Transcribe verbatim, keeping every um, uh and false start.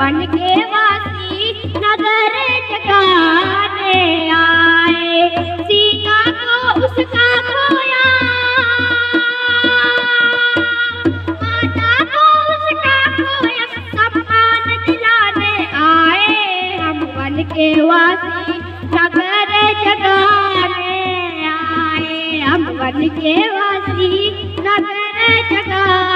One के वासी नगर जगाने आए। सीता को उसका खोया, माता को उसका खोया, सम्मान दिलाने आए। हम वन के वासी नगर जगाने आए। हम वन के वासी नगर जगाने